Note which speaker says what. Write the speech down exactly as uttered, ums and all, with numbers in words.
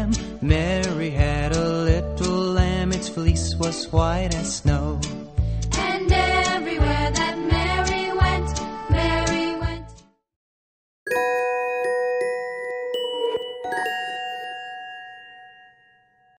Speaker 1: Mary had a little lamb, its fleece was white as snow.